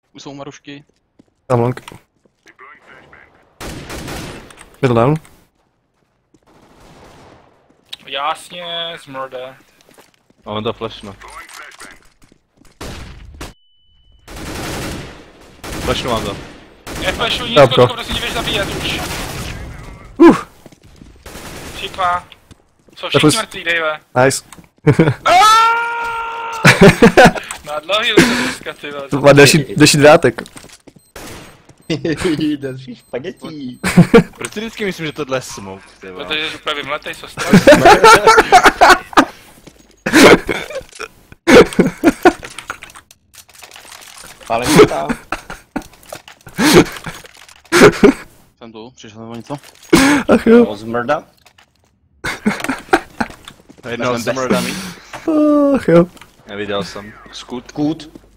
Už jsou marušky. Tam long. Middle down. Jasně, zmrde. Mám to flashno. Flashnu mám to. Neflashuj nic, Kotko, prosím tě, běž zabíjet už. Šikva. Jsou všichni mrtví, Dave. Nice. Na dlouhý už to dneska, ty vole. To má další drátek. Další špagetí. Proč si vždycky myslím, že tohle je smoke, ty vole? Protože jdu právě mletej, co strašně. Pálem se tam. Jsem tu, přišel nebo něco? Ach jo. Zmrda. Jednou jsem mrdami. Ach jo. Neviděl jsem. Skut. Kút.